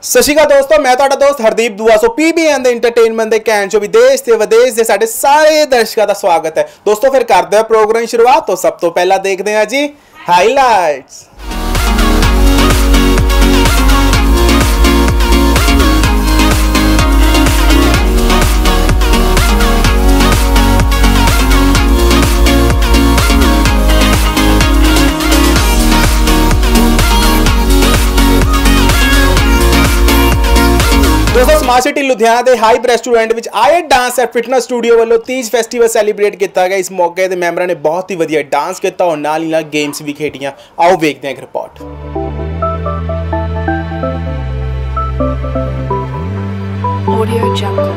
ਸਤਿ ਸ਼੍ਰੀ ਅਕਾਲ ਦੋਸਤੋ, ਮੈਂ ਤੁਹਾਡਾ ਦੋਸਤ ਹਰਦੀਪ ਦੁਆ। ਸੋ ਪੀਬੀਐਨ ਦੇ ਐਂਟਰਟੇਨਮੈਂਟ ਦੇ ਕੈਨ ਚੋਂ ਵਿਦੇਸ਼ ਤੇ ਵਿਦੇਸ਼ ਦੇ ਸਾਡੇ ਸਾਰੇ ਦਰਸ਼ਕਾਂ ਦਾ ਸਵਾਗਤ ਹੈ। ਦੋਸਤੋ ਫਿਰ ਕਰਦੇ ਹਾਂ ਪ੍ਰੋਗਰਾਮ ਦੀ ਸ਼ੁਰੂਆਤ। ਤੋਂ ਸਭ ਤੋਂ ਪਹਿਲਾਂ ਦੇਖਦੇ ਹਾਂ ਜੀ ਹਾਈਲਾਈਟਸ। दोस्तों स्मार्ट सिटी लुधियाना के हाइप रेस्टोरेंट में आए डांस एंड फिटनेस स्टूडियो वालों तीज फेस्टिवल सैलीब्रेट किया गया। इस मौके के मैंबरों ने बहुत ही वधिया डांस किया और नाल ही नाल गेम्स भी खेडियां। आओ देखते हैं एक रिपोर्ट। Audio Jungle।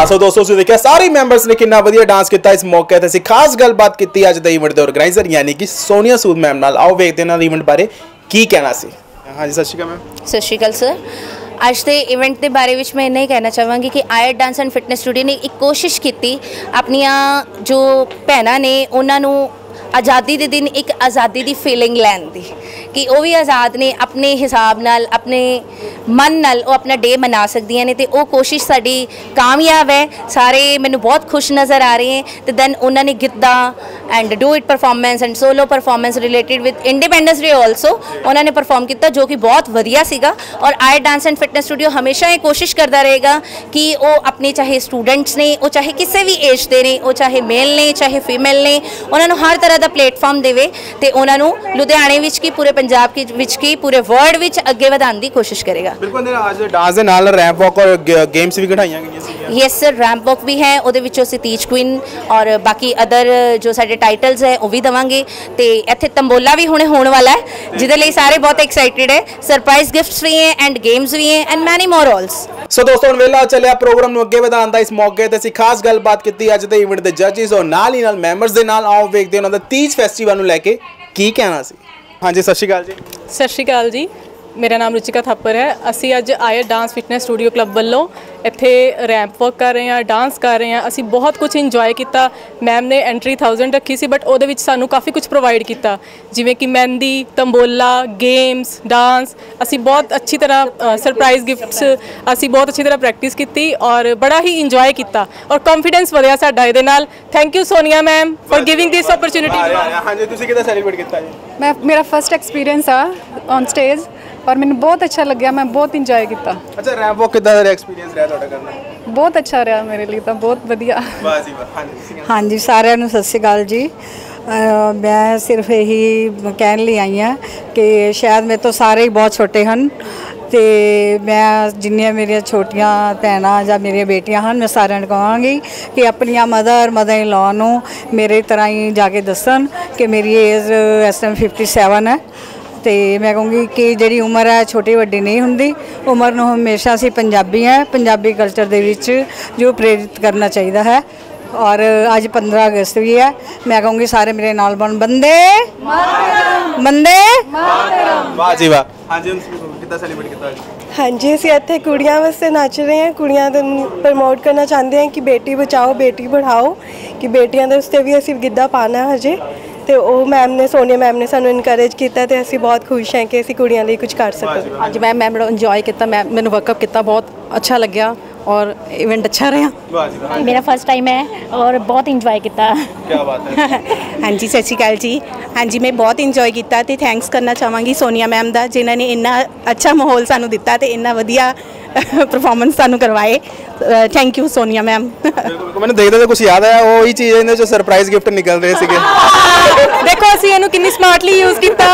सो दोस्तों तुसीं देखिया सारे मैंबर्स ने कितना वधिया डांस किया इस मौके ते। खास गलबात की अज दे इवेंट के ऑर्गेनाइजर यानी कि सोनिया सूद मैम नाल। आओ वेखदे इन्हां दे इवेंट बारे की कहना सी। हाँ जी सत श्री अकाल मैम। सत श्री अकाल सर। अज के इवेंट के बारे में मैं इन्ना ही कहना चाहवागी कि Ayat dance and fitness studio ने एक कोशिश की अपनिया जो भैनों ने उन्होंने आज़ादी के दिन एक आज़ादी की फीलिंग लैन दी कि वो भी आज़ाद ने अपने हिसाब नाल अपने मन नाल वो अपना डे मना सकदियां ने। तो वो कोशिश साड़ी कामयाब है। सारे मैनू बहुत खुश नज़र आ रहे हैं। तो दैन उन्होंने Giddha and duet performance and solo performance related with independence day also उन्होंने परफॉर्म किया जो कि बहुत वधिया सीगा। और Ayat dance and fitness studio हमेशा ये कोशिश करता रहेगा कि वो अपने चाहे स्टूडेंट्स ने वो चाहे किसी भी एज के ने वो चाहे मेल ने चाहे फीमेल ने उन्होंने हर तरह का प्लेटफॉर्म देवे तो उन्होंने लुधियाने विच की पूरे पंजाब की पूरे वर्ल्ड विच अगे वधाने की कोशिश करेगा। बिल्कुल आज डांस दे नाल रैंप वॉक और गेम्स भी कढ़ाईयां गईयां सी। यस सर रैंप वॉक भी है उहदे विचों असीं तीज क्वीन और बाकी अदर जो साडे टाइटल्स है वो भी देवांगे। तो इत्थे तंबोला भी हुणे होने वाला है जिहदे लई सारे बहुत एक्साइटेड है। सरप्राइज गिफ्ट्स भी हैं एंड गेम्स भी हैं एंड मैनी मोर ऑल्स। सो दोस्तों हुण वेला चलिया प्रोग्राम नूं अगे वधाउण दा। इस मौके ते असीं खास गलबात कीती अज दे इवेंट दे जजिस और नाल ही नाल मैंबर्स दे नाल। आओ वेखदे उन्हां दा तीज फैसटीवल नूं लैके की कहना सी। हाँ जी सत श्री अकाल जी। सत श्री अकाल जी। मेरा नाम रुचिका थापर है। असी अज Ayat dance fitness studio club वालों इत्थे रैंप वर्क कर रहे हैं डांस कर रहे हैं। असी बहुत कुछ इंजॉय किया। मैम ने एंट्री 1000 रखी सी बट उहदे विच सानू काफ़ी कुछ प्रोवाइड किया जिवें कि मेहंदी तंबोला गेम्स डांस। असी बहुत अच्छी तरह सरप्राइज गिफ्ट्स असी बहुत अच्छी तरह प्रैक्टिस की और बड़ा ही इंजॉय किया और कॉन्फिडेंस वधिया साडा इहदे नाल। Thank you Sonia ma'am for giving this opportunity. हाँ जी तुसीं किदां सैलीब्रेट किया जी? मैं मेरा फर्स्ट एक्सपीरियंस आ ऑन स्टेज और मैंने बहुत अच्छा लग्या। मैं बहुत इंजॉय किया। अच्छा रैंप वॉक किदां दा एक्सपीरियंस रहा तुहाडा करना? बहुत अच्छा रहा मेरे लिए तो बहुत वधिया। वाह जी वाह। हाँ जी हाँ जी साਰਿਆਂ ਨੂੰ ਸਤਿ ਸ਼੍ਰੀ ਅਕਾਲ जी। मैं सिर्फ यही कहने ਲਈ आई हाँ कि शायद मेरे तो सारे ही बहुत छोटे हैं तो मैं जिन्नियां मेरिया छोटियां भैनां ਜਾਂ मेरिया बेटियां हैं मैं सारिਆਂ ਨੂੰ कहांगी कि अपनी मदर इन लॉ ਨੂੰ मेरे तरह ही जाके दसन कि मेरी एज इस टाइम 57 है। तो मैं कहूँगी कि जी उम्र है छोटी वड्डी नहीं होंगी। उम्र में हमेशा असी पंजाबी हैं पंजाबी कल्चर के विच जो प्रेरित करना चाहिए है। और अज 15 अगस्त भी है। मैं कहूँगी सारे मेरे नाल बन बंदे बंदे। वाह जी वाह। हाँ जी कितना सेलिब्रेट किया? हाँ जी असीं इत्थे कुड़ियां वास्ते नच रहे हैं। कुड़ियां दा प्रमोट करना चाहते हैं कि बेटी बचाओ बेटी पढ़ाओ कि बेटियां दे उसते भी असीं गिद्धा पाना है हजे। तो वो मैम ने सोनिया मैम ने सानू इनकरेज किया तो असीं बहुत खुश हैं कि असीं कुड़ियां लई कुछ कर सकें। हाँ जी मैं बड़ा इंजॉय किया। मैंने वर्कअप किया बहुत अच्छा लग्या और इवेंट अच्छा रहा। मेरा फर्स्ट टाइम है और बहुत इंजॉय किया। क्या बात है। हाँ जी सत श्री अकाल जी। हाँ जी मैं बहुत इंजॉय किया तो थैंक्स करना चाहवागी सोनिया मैम का जिन्होंने इन्ना अच्छा माहौल सानू दिता तो इन्ना वधिया परफॉर्मेंस सानू करवाए। Thank you Sonia ma'am. मैंने देखते तो कुछ याद आया वही चीज़ जो सरप्राइज गिफ्ट निकल रहे थे। देखो असी इहनूं कितनी स्मार्टली यूज़ किया।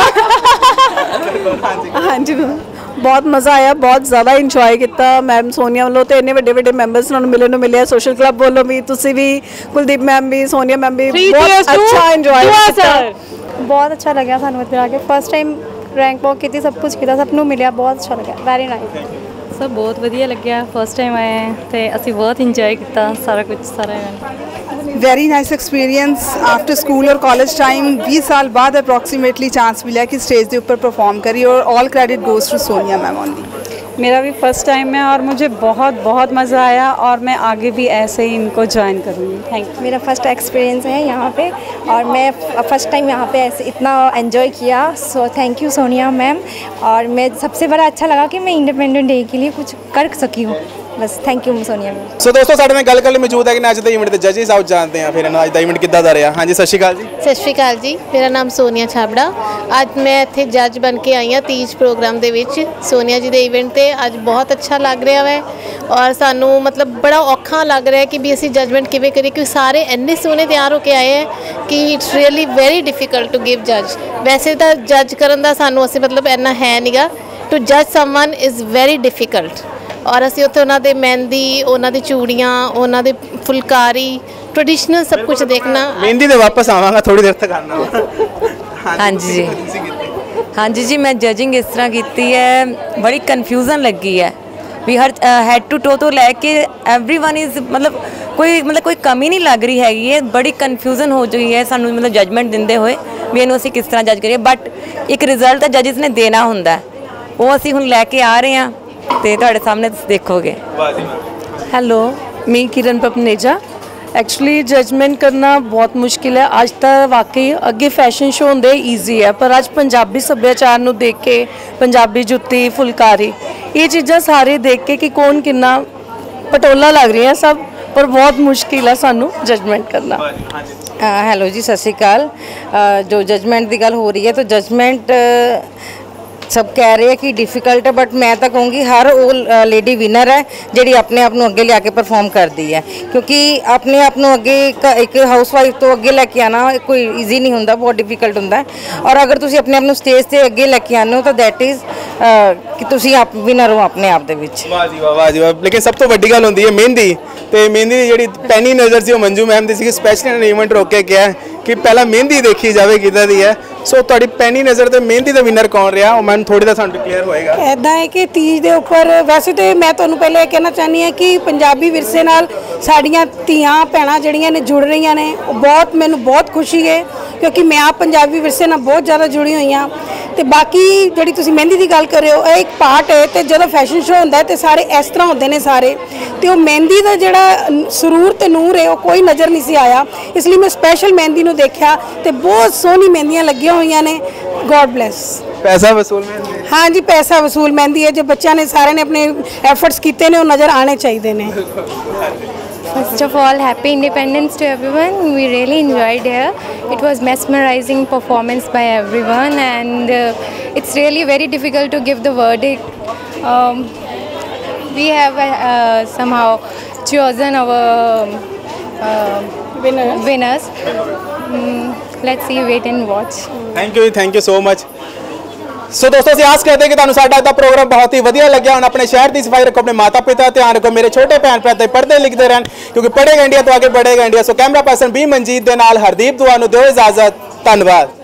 हाँ जी बहुत मज़ा आया बहुत ज़्यादा इंजॉय किया। मैम सोनिया वालों तो इन्ने वड्डे वड्डे मैंबर्स नाल मिलने मिले सोशल क्लब वालों भी तुसी भी कुलदीप मैम भी सोनिया मैम भी बहुत अच्छा इंजॉय किया। बहुत अच्छा लगा सानू इत्थे आके फर्स्ट टाइम रैंक वॉक की सब कुछ किया सबनों मिलिया बहुत अच्छा लगा वेरी नाइस। सब बहुत वधिया लग्या फर्स्ट टाइम आए हैं तो असी बहुत इंजॉय किया सारा कुछ सारा very nice experience after school और कॉलेज टाइम 20 साल बाद अप्रॉक्सीमेटली चांस मिला कि स्टेज के ऊपर परफॉर्म करी और all credit goes to Sonia ma'am only. मेरा भी फर्स्ट टाइम है और मुझे बहुत बहुत मज़ा आया और मैं आगे भी ऐसे ही इनको ज्वाइन करूँगी। Thank you. मेरा फर्स्ट एक्सपीरियंस है यहाँ पे और मैं फर्स्ट टाइम यहाँ पे ऐसे इतना एंजॉय किया। So thank you Sonia ma'am. और मैं सबसे बड़ा अच्छा लगा कि मैं इंडिपेंडेंट डे के लिए कुछ कर सकी हूँ बस। Thank you Sonia ma'am. So दोस्तों साडे नाल गल करने मौजूद है कि अज दे इवेंट दे जजिस आओ जानते हैं फिर अज दा इवेंट किद्दां दा रहा। हाँ जी सत श्री अकाल जी। सत श्री अकाल जी। मेरा नाम सोनिया छाबड़ा। अज मैं इत्थे जज बन के आई हाँ तीज प्रोग्राम दे विच सोनिया जी दे इवेंट ते। अज बहुत अच्छा लग रहा है और सानू मतलब बड़ा औखा लग रहा है कि भी असी जजमेंट किवें करिए क्योंकि सारे इन्ने सोहने तैयार होकर आए हैं कि it's really very difficult to give जज। वैसे तो जज करन दा सानू असी मतलब इन्ना है नहींगा। टू जज समवन इज़ वेरी डिफिकल्ट और असी उत्थे उन्हां दे मेहंदी उन्हां दी चूड़ियां उन्हां दे फुलकारी ट्रेडिशनल सब कुछ देखना। मेहंदी ते वापस आवांगा थोड़ी देर तक आना। हाँ जी हाँ जी मैं जजिंग इस तरह की है बड़ी कन्फ्यूजन लगी है ਵੀ ਹਰ ਹੈਡ ਟੂ ਟੋ ਤੋਂ ਲੈ ਕੇ एवरीवन इज़ मतलब कोई कमी नहीं लग रही हैगी है। बड़ी कन्फ्यूजन हो चुकी है सानू मतलब जजमेंट दिंदे होए भी इहनूं असीं किस तरह जज करिए, बट एक रिजल्ट तो जजिस ने देना हुंदा वो असीं हुण लैके आ रहे हैं ते तुहाडे सामने तुसीं देखोगे। हेलो, मैं किरण पपनेजा। एक्चुअली जजमेंट करना बहुत मुश्किल है। अज तक वाकई अगे फैशन शो होंदे ईजी है, पर अज पंजाबी सभ्याचार नूं देख के पंजाबी जुत्ती फुलकारी ये चीज़ां सारे देख के कि कौन कितना पटोला लग रही है सब, पर बहुत मुश्किल है सानू जजमेंट करना। हेलो जी, सत श्री अकाल। जो जजमेंट की गल हो रही है तो जजमेंट सब कह रहे हैं कि डिफिकल्ट है, बट मैं तो कहूँगी हर वो लेडी विनर है जी अपने आप को अगे लिया परफॉर्म करती है, क्योंकि अपने आप को अगे एक हाउस वाइफ तो अगे लैके आना कोई ईजी नहीं होंदा, बहुत डिफिकल्ट होंदा है। और अगर तुसी अपने आप को स्टेज से अगे लैके आने हो तो दैट इज़ कि तुसी आप विनर हो अपने आप दे विच। वाह जी वाह, वाह जी वाह। लेकिन सब तो वड्डी गल होंदी है मेहंदी, तो मेहंदी की जिहड़ी पैनी नज़र सी मंजू मैम दी सी, स्पैशल इवेंट रोक के किया कि पहला मेहंदी देखी जाए किदां दी है। सो तुहाडी पैनी नज़र ते मेहंदी दा विनर कौन रहा, वो मैम थोड़ी दा सानू क्लीयर होएगा। इदा है कि तीज के उपर वैसे तो मैं तुहानू पहले कहना चाहनी हाँ कि पंजाबी विरसे नाल साड़ियाँ धीआं भैणां जिहड़ियां ने जुड़ रही ने, बहुत मैनू बहुत खुशी है क्योंकि मैं आप पंजाबी विरसे नाल बहुत ज़्यादा जुड़ी हुई हाँ। तो बाकी जिहड़ी तुसीं मेहंदी की गल कर रहे हो, एक पार्ट है। तो जो फैशन शो होंदा है तो सारे इस तरह होंदे ने सारे, तो मेहंदी का जिहड़ा सुरूर ते नूर है वो कोई नज़र नहीं सी आया, इसलिए मैं स्पैशल मेहंदी नूं देखा तो बहुत सोहनी मेहंदियां लगियां हुई ने। God bless. पैसा वसूल मेहंदी? हाँ जी, पैसा वसूल मेहंदी है। जो बच्चों ने सारे ने अपने एफर्ट्स किए ने वो नज़र आने चाहिए ने। First of all, happy Independence to everyone. We really enjoyed here. It was mesmerizing performance by everyone, and it's really very difficult to give the verdict. We have somehow chosen our winners. Let's see, wait and watch. Thank you so much. सो दोस्तों ਅਸੀਂ ਆਸ ਕਰਦੇ ਕਿ ਤੁਹਾਨੂੰ ਸਾਡਾ ਅੱਜ ਦਾ programme ਬਹੁਤ ਹੀ ਵਧੀਆ ਲੱਗਿਆ। ਹੁਣ ਆਪਣੇ ਸ਼ਹਿਰ ਦੀ ਸਫਾਈ ਰੱਖੋ, ਆਪਣੇ ਮਾਤਾ ਪਿਤਾ ਧਿਆਨ ਰੱਖੋ, ਮੇਰੇ ਛੋਟੇ ਭੈਣ ਭਰਾ ਤੇ ਪੜ੍ਹਦੇ ਲਿਖਦੇ ਰਹਿਣ, ਕਿਉਂਕਿ ਪੜ੍ਹੇਗਾ ਇੰਡੀਆ ਤੋਂ ਅੱਗੇ बढ़ेगा India. So camera person B Manjeet ਦੇ ਨਾਲ ਹਰਦੀਪ ਦੁਆ ਨੂੰ ਦਿਓ ਇਜਾਜ਼ਤ। ਧੰਨਵਾਦ।